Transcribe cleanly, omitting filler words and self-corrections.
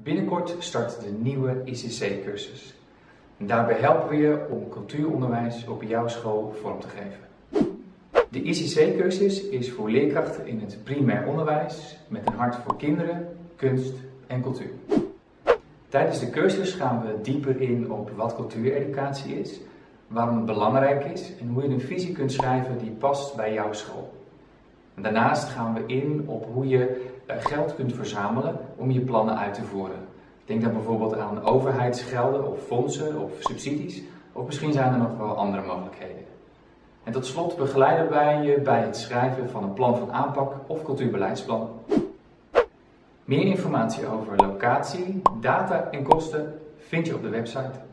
Binnenkort start de nieuwe ICC-cursus. Daarbij helpen we je om cultuuronderwijs op jouw school vorm te geven. De ICC-cursus is voor leerkrachten in het primair onderwijs met een hart voor kinderen, kunst en cultuur. Tijdens de cursus gaan we dieper in op wat cultuureducatie is, waarom het belangrijk is en hoe je een visie kunt schrijven die past bij jouw school. Daarnaast gaan we in op hoe je geld kunt verzamelen om je plannen uit te voeren. Denk dan bijvoorbeeld aan overheidsgelden of fondsen of subsidies, of misschien zijn er nog wel andere mogelijkheden. En tot slot begeleiden wij je bij het schrijven van een plan van aanpak of cultuurbeleidsplan. Meer informatie over locatie, data en kosten vind je op de website.